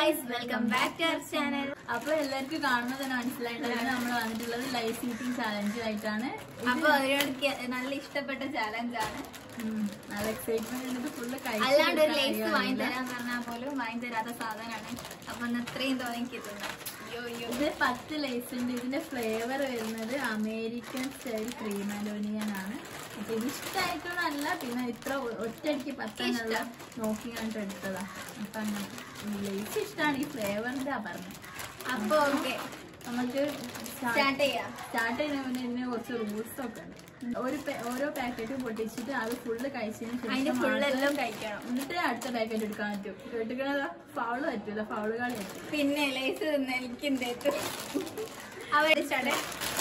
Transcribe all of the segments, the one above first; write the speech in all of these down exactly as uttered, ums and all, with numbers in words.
guys, welcome back to our channel. അപ്പോൾ എല്ലാവർക്കും കാണുമ്പോൾ തന്നെ മനസ്സിലായിട്ടാണ് നമ്മൾ വന്നിട്ടുള്ളത് ലൈവ് സീറ്റിംഗ് ചാലഞ്ച് ആയിട്ടാണ്. അപ്പോൾ അവരോട് നല്ല ഇഷ്ടപ്പെട്ട ചാലഞ്ച് ആണ്. നല്ല എക്സൈറ്റ്മെന്റ് ഫുള്ള് അല്ലാണ്ട് ഒരു ലേസ് വാങ്ങി തരാൻ പറഞ്ഞാൽ പോലും വാങ്ങി തരാത്ത സാധനമാണ്. അപ്പൊ ഇത്രയും തോന്നിക്കിട്ടുണ്ട്. ഇത് പത്ത് ലേസ് ഉണ്ട്. ഇതിന്റെ ഫ്ലേവർ വരുന്നത് American style cream and onion ആണ്. അപ്പൊ ഇത് ഇഷ്ടമായിട്ടൊന്നല്ല, പിന്നെ ഇത്ര ഒറ്റയടിക്ക് പത്തെണ്ണുള്ള നോക്കി കണ്ടിട്ട് എടുത്തതാ. അപ്പൊ അങ്ങനെ ലേസ് ഇഷ്ടമാണ്, ഈ ഫ്ലേവറിന്റെ ആ പറഞ്ഞത്. അപ്പൊ ഓക്കെ, നമുക്ക് സ്റ്റാർട്ട് ചെയ്യാം. സ്റ്റാർട്ട് ചെയ്യുന്ന മുന്നേ ഇതിന് കുറച്ച് റൂൾസ് ഒക്കെ ഉണ്ട്. ഒരു ഓരോ പാക്കറ്റും പൊട്ടിച്ചിട്ട് അത് ഫുള്ള് കഴിച്ചതിന് ശേഷം ഫുള്ളെല്ലാം കഴിക്കണം. എന്നിട്ട് അടുത്ത പാക്കറ്റ് എടുക്കാൻ പറ്റും. കേട്ടിക്കണത് ഫൗള് പറ്റൂല, ഫൗള് കളി പറ്റും. പിന്നെ ലേസ് തിന്ന് എനിക്കും തേത്തു അവിടെ സ്റ്റാർട്ട്.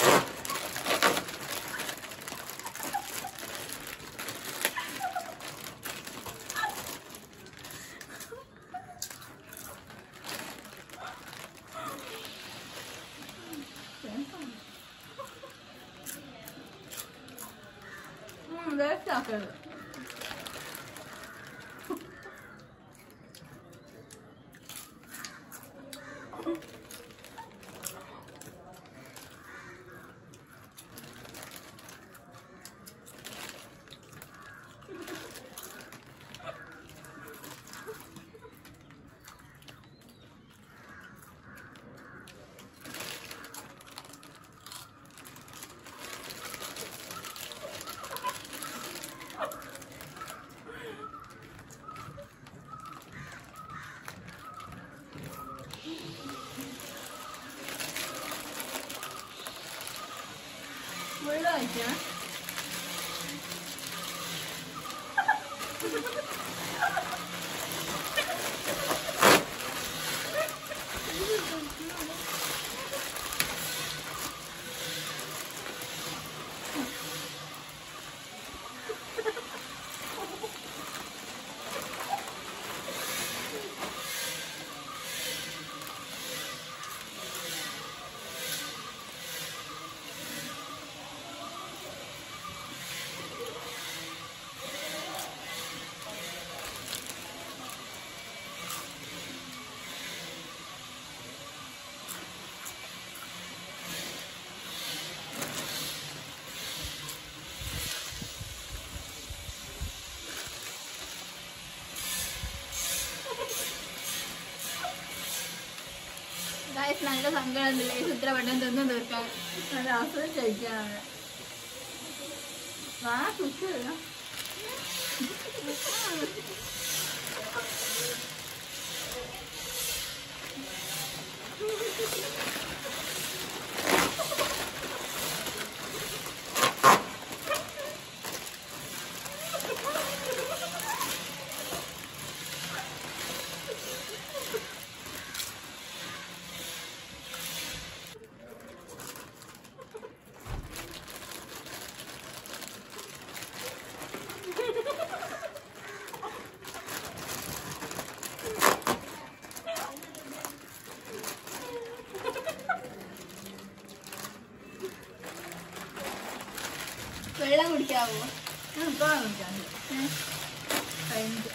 വേസ്റ്റ് ആക്കരുത്. വെള്ളം ഒഴിക്കാം. നല്ല സങ്കടം ലേസ് ഇത്ര പെട്ടെന്ന് തിന്നു തീർക്കാൻ. നല്ല അവസരം കഴിക്കാനാണ്. ആ കുക്ക് വെള്ളം കുടിക്കാവോ? കഴിഞ്ഞിട്ട്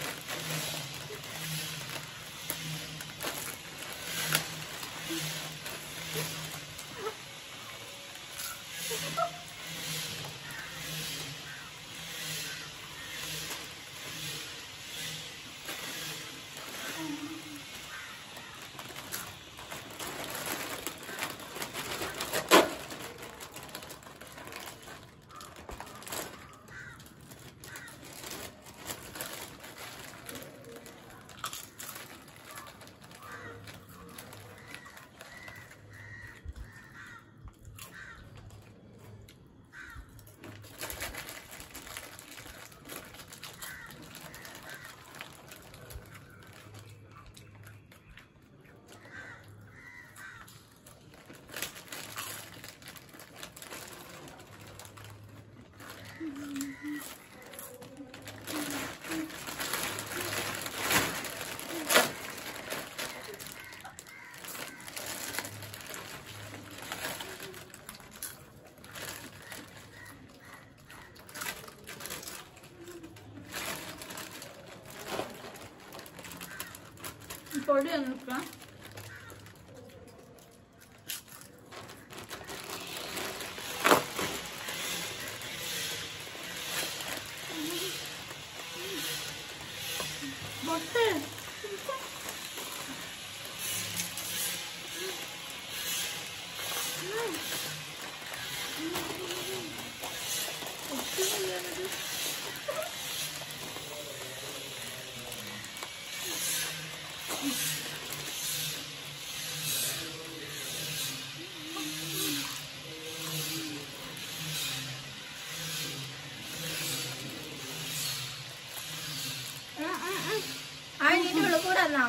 പൊടി ഒന്ന് അതിൻ്റെ കൂടെ അല്ല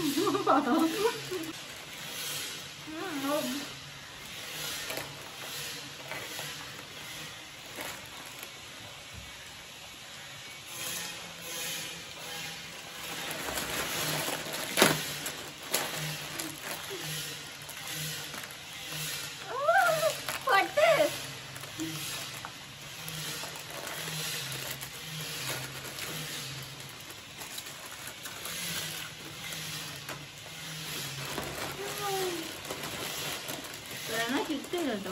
കിട്ടും കേട്ടോ.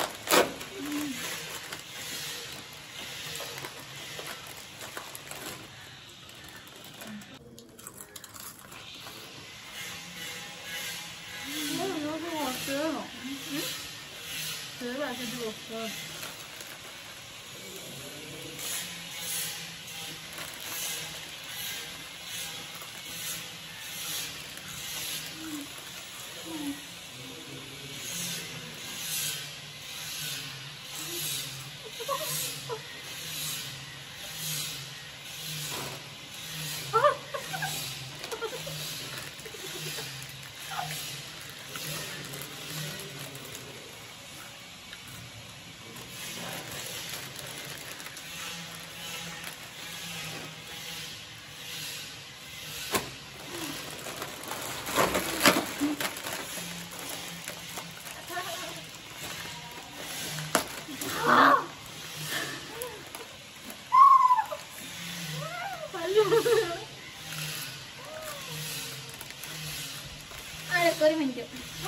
ഒരു മിനിറ്റ്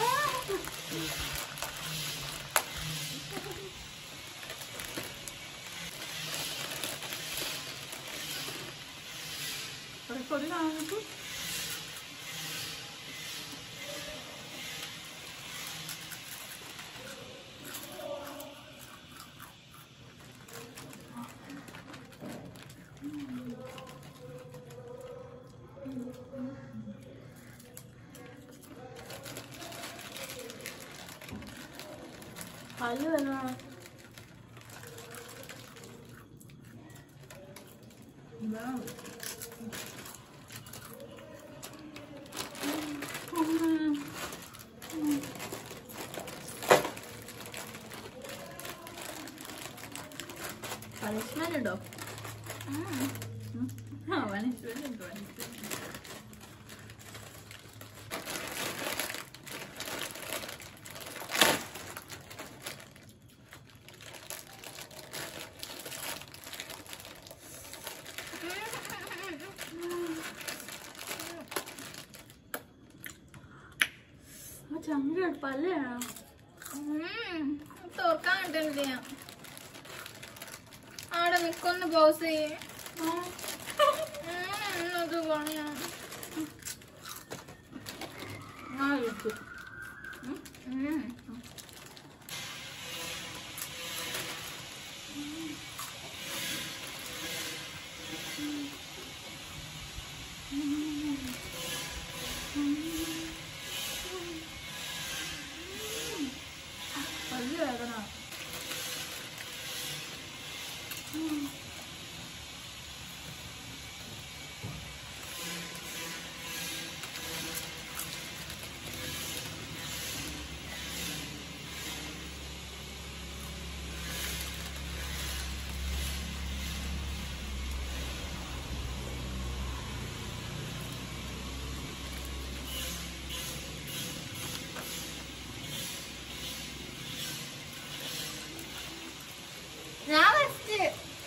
പൊടി കാണുന്നു. പല്ല് വേണം. പണിഷ്മെന്റ് ഉണ്ടോ? ആ പണിഷ്മെന്റ് ഉണ്ടോ? ചങ്ങ പല്ലാണ് തോർക്കാൻ കിട്ടുന്നില്ല. അവിടെ നിക്കൊന്ന് പോസ് ചെയ്യേ. അത് പണിയാ. ആ വെച്ചു. പല്ല് വേദന. ഞാൻ ഫസ്റ്റ്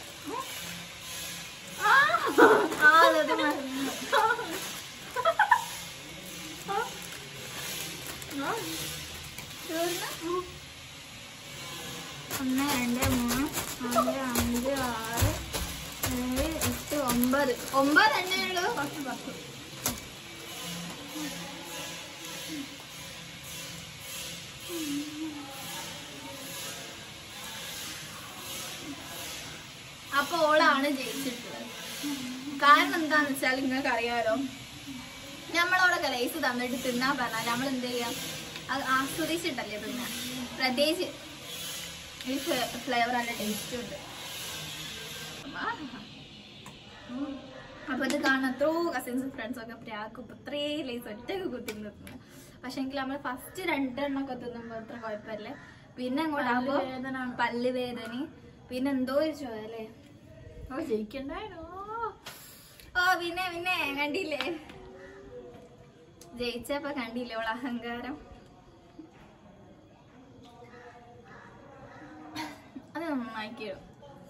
ഒന്ന് രണ്ട് മൂന്ന് നാല് അഞ്ച് ആറ് ഏഴ് എട്ട് ഒമ്പത് ഒമ്പത് തന്നെ ഉള്ളൂ. പത്ത് പത്ത് അപ്പൊ ഓളാണ് ജയിച്ചിട്ടുള്ളത്. കാരണം എന്താന്ന് വെച്ചാൽ നിങ്ങൾക്ക് അറിയാലോ, നമ്മളോടൊക്കെ ലൈസ് തന്നിട്ട് തിന്നാൻ പറഞ്ഞാൽ നമ്മൾ എന്ത് ചെയ്യാം, അത് ആസ്വദിച്ചിട്ടല്ലേ തിന്നാൻ. പ്രത്യേകിച്ച് ഈ ഫ്ലേവർ നല്ല ടേസ്റ്റും ഉണ്ട്. അപ്പൊ ഇത് കാണാൻ എത്രയോ കസിൻസും ഫ്രണ്ട്സും ഒക്കെ പ്രാക്കും ഇപ്പൊ ഇത്രയും ലൈസ് ഒറ്റക്ക് കുത്തി നിർത്തുന്നത്. പക്ഷെ എങ്കിൽ നമ്മൾ ഫസ്റ്റ് രണ്ടെണ്ണൊക്കെ തിന്നുമ്പോ അത്ര കുഴപ്പമില്ലേ, പിന്നെ അങ്ങോട്ടാകുമ്പോ പല്ല് വേദന, പിന്നെ എന്തോ ഒരു ചോദല്ലേ ജയിക്കണ്ടായിരുന്നോ. ഓ പിന്നെ പിന്നെ കണ്ടില്ലേ, ജയിച്ചപ്പോ കണ്ടില്ലേ ഓള അഹങ്കാരം. അത് നന്നാക്കിയോ.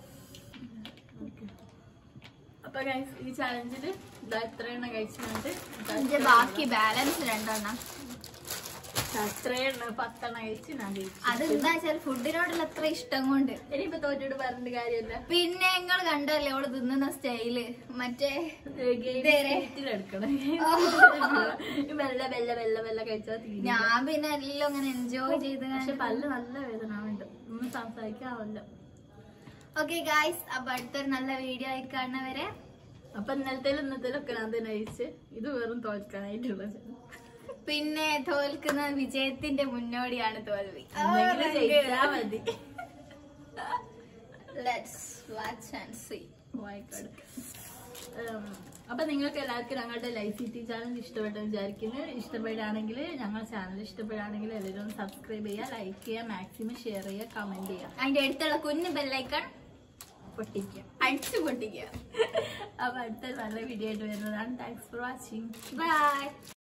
അപ്പൊ ഗൈസ് ഈ ചാലഞ്ചില് ഇതാ എത്രയെണ്ണം കഴിച്ചിട്ടുണ്ട്, ബാക്കി ബാലൻസ് രണ്ടെണ്ണം എത്രയെണ്ണം പത്തെണ്ണം കഴിച്ച് ഞാൻ ജയിച്ചു. അതെന്താ വെച്ചാൽ ഫുഡിനോടുള്ള അത്ര ഇഷ്ടം കൊണ്ട്. ഇനിയിപ്പോ തോറ്റോട് പറഞ്ഞിട്ട് കാര്യമില്ല. പിന്നെ നിങ്ങൾ കണ്ടല്ലേ ഓള് തിന്നുന്ന സ്റ്റൈല്, മറ്റേ എടുക്കണം വെള്ള വെള്ള വെള്ള വെള്ള കഴിച്ചാൽ ഞാൻ പിന്നെ എല്ലാം അങ്ങനെ എൻജോയ് ചെയ്ത്. പക്ഷെ പല്ല് നല്ല വേദന ഉണ്ട്, ഒന്നും സംസാരിക്കാവില്ല. ഓക്കെ ഗായ്സ്, അപ്പൊ അടുത്തൊരു നല്ല വീഡിയോ ആയി കാണുന്നവരെ. അപ്പൊ ഇന്നലത്തേലും ഇന്നത്തേലും ഒക്കെ ഞാൻ തന്നെ അയച്ച്, ഇത് വെറും തോൽക്കാനായിട്ടുള്ളത്. പിന്നെ തോൽക്കുന്ന വിജയത്തിന്റെ മുന്നോടിയാണ് തോൽവി. ജയിച്ചാ മതി. Let's watch and see. അപ്പൊ നിങ്ങൾക്ക് എല്ലാവർക്കും ഞങ്ങളുടെ ലൈഫ് ഈറ്റി ചാനൽ ഇഷ്ടപ്പെട്ടു വിചാരിക്കുന്നു. ഇഷ്ടപ്പെടുകയാണെങ്കിൽ ഞങ്ങളുടെ ചാനൽ ഇഷ്ടപ്പെടുകയാണെങ്കിൽ എല്ലാവരും സബ്സ്ക്രൈബ് ചെയ്യുക, ലൈക്ക് ചെയ്യുക, മാക്സിമം ഷെയർ ചെയ്യുക, കമന്റ് ചെയ്യുക. അതിന്റെ അടുത്തുള്ള കുഞ്ഞു ബെല്ലൈക്കൺ പൊട്ടിക്കുക, അടിച്ചു പൊട്ടിക്കുക. അപ്പൊ അടുത്ത നല്ല വീഡിയോ ആയിട്ട് വരുന്നതാണ്. Thanks for watching. ബൈ.